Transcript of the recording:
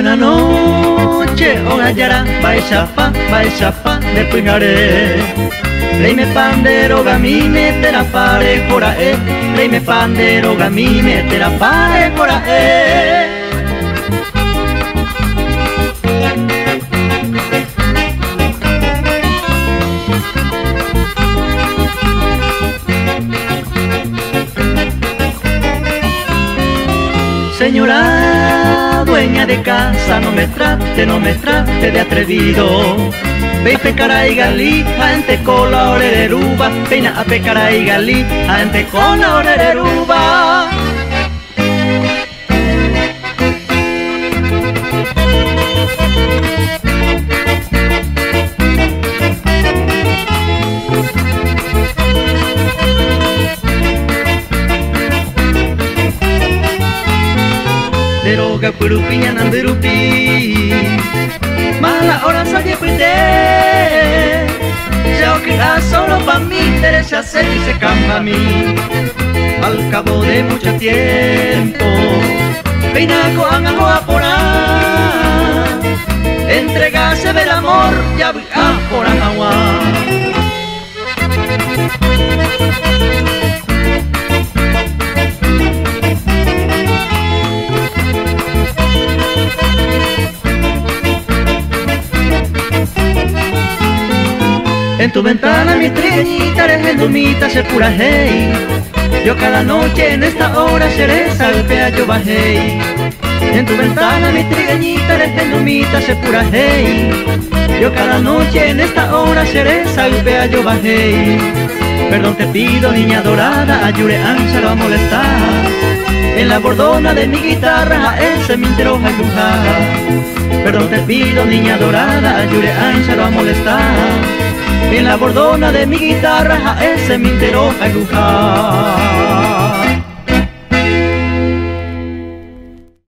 Buena noche, ongayara, baixapa, de pujaré. Leime pandero, gamine, terapare, corae. Leime pandero, gamine, terapare, corae. Señora dueña de casa, no me trate de atrevido. Ve a pecar a Igalí, gente con la oreruba. Ven a pecar a Igalí, gente con la oreruba. Deroga purupinya nanderupi mala hora saja pide. Yo queda solo pa' mí, Teresa se dice camba a mí. Al cabo de mucho tiempo Peinaco angajo a porar. Entregase del amor, ya voy a porar agua. En tu ventana mi trigueñita eres endumita se pura hey. Yo cada noche en esta hora seré salpea yo bajé. En tu ventana mi trigueñita eres endumita se pura hey. Yo cada noche en esta hora seré salpea yo bajé. Perdón te pido niña dorada, ayure ancha lo a molestar. En la bordona de mi guitarra ese me interroja y lujara. Perdón te pido niña dorada, ayure ancha lo a molestar. En la bordona de mi guitarra a ese me interroja y lujara.